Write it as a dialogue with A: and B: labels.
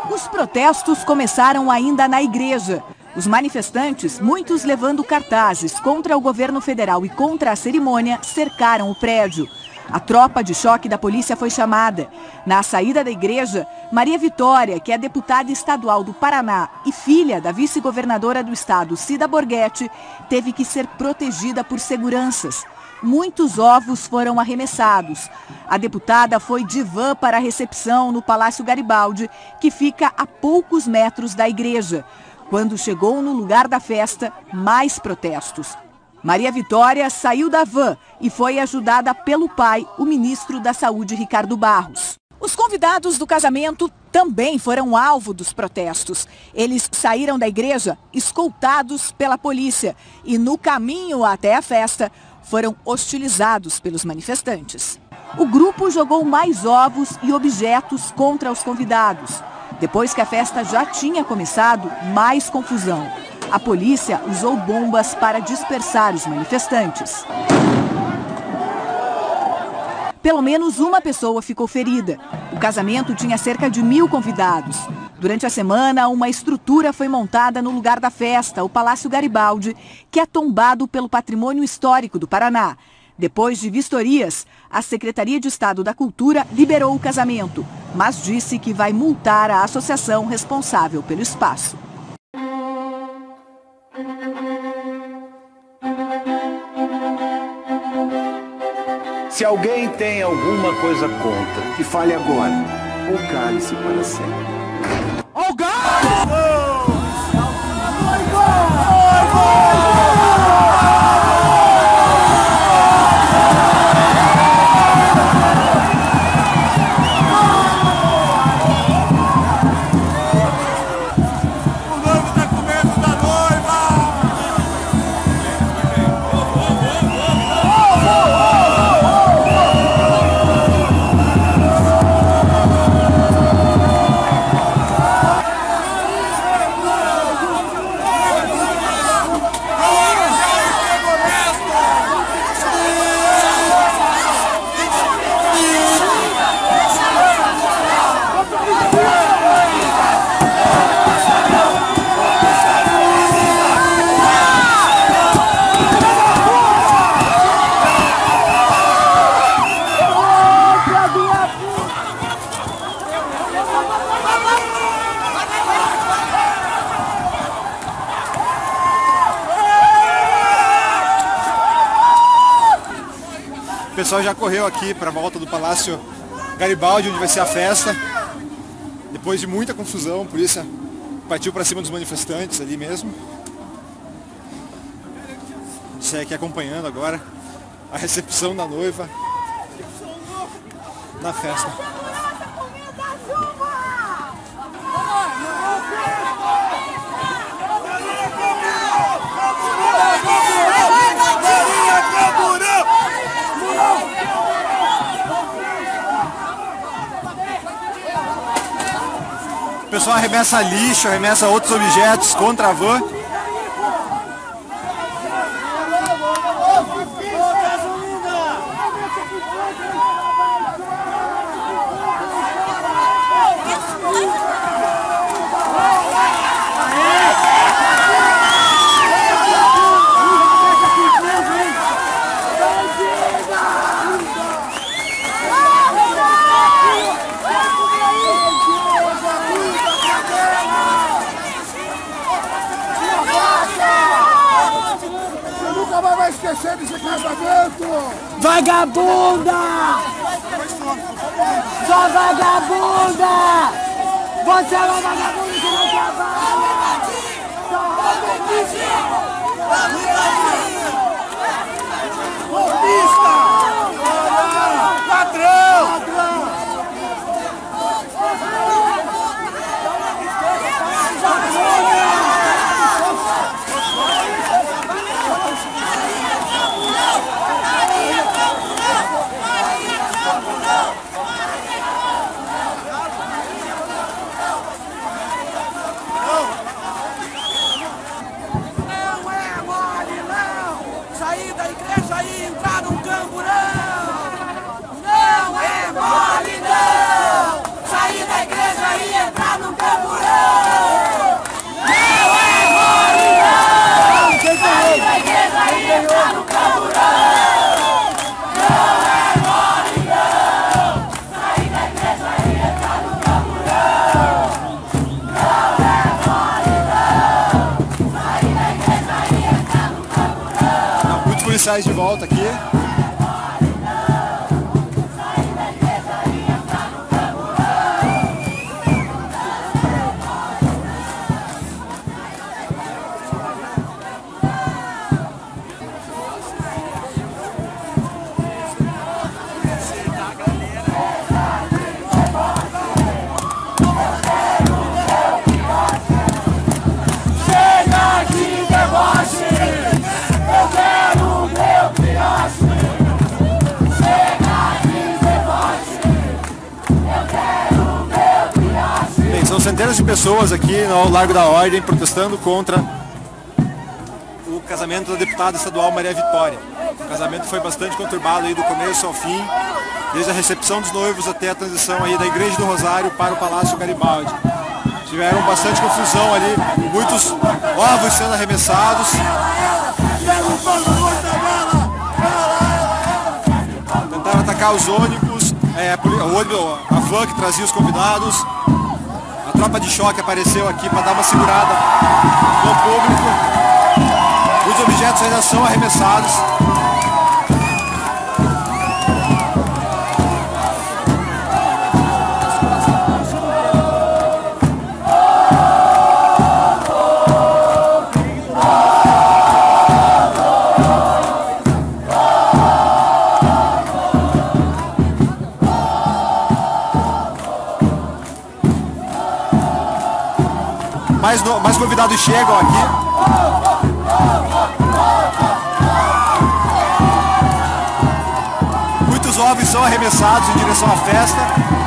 A: Os protestos começaram ainda na igreja. Os manifestantes, muitos levando cartazes contra o governo federal e contra a cerimônia, cercaram o prédio. A tropa de choque da polícia foi chamada. Na saída da igreja, Maria Vitória, que é deputada estadual do Paraná e filha da vice-governadora do estado, Cida Borghetti, teve que ser protegida por seguranças. Muitos ovos foram arremessados. A deputada foi de van para a recepção no Palácio Garibaldi, que fica a poucos metros da igreja. Quando chegou no lugar da festa, mais protestos. Maria Vitória saiu da van e foi ajudada pelo pai, o ministro da Saúde, Ricardo Barros. Os convidados do casamento também foram alvo dos protestos. Eles saíram da igreja escoltados pela polícia e no caminho até a festa foram hostilizados pelos manifestantes. O grupo jogou mais ovos e objetos contra os convidados. Depois que a festa já tinha começado, mais confusão. A polícia usou bombas para dispersar os manifestantes. Pelo menos uma pessoa ficou ferida. O casamento tinha cerca de 1000 convidados. Durante a semana, uma estrutura foi montada no lugar da festa, o Palácio Garibaldi, que é tombado pelo Patrimônio Histórico do Paraná. Depois de vistorias, a Secretaria de Estado da Cultura liberou o casamento, mas disse que vai multar a associação responsável pelo espaço.
B: Se alguém tem alguma coisa contra, que fale agora, ou cale-se para sempre.
C: Oh, God!
D: O pessoal já correu aqui para a volta do Palácio Garibaldi, onde vai ser a festa. Depois de muita confusão, a polícia partiu para cima dos manifestantes ali mesmo. Você aqui acompanhando agora a recepção da noiva na festa. O pessoal arremessa lixo, arremessa outros objetos contra a van.
C: Vai esquecer desse casamento!
E: Vagabunda! Só vagabunda! Você é uma vagabunda que não trabalha!
C: Golpista! Ladrão!
E: Sair da igreja e entrar num campo,
D: policiais de volta aqui. São centenas de pessoas aqui no Largo da Ordem protestando contra o casamento da deputada estadual Maria Vitória. O casamento foi bastante conturbado aí do começo ao fim, desde a recepção dos noivos até a transição aí da Igreja do Rosário para o Palácio Garibaldi. Tiveram bastante confusão ali, muitos ovos sendo arremessados. Tentaram atacar os ônibus, a van que trazia os convidados. A tropa de choque apareceu aqui para dar uma segurada no público. Os objetos ainda são arremessados. Mais convidados chegam aqui. Muitos ovos são arremessados em direção à festa.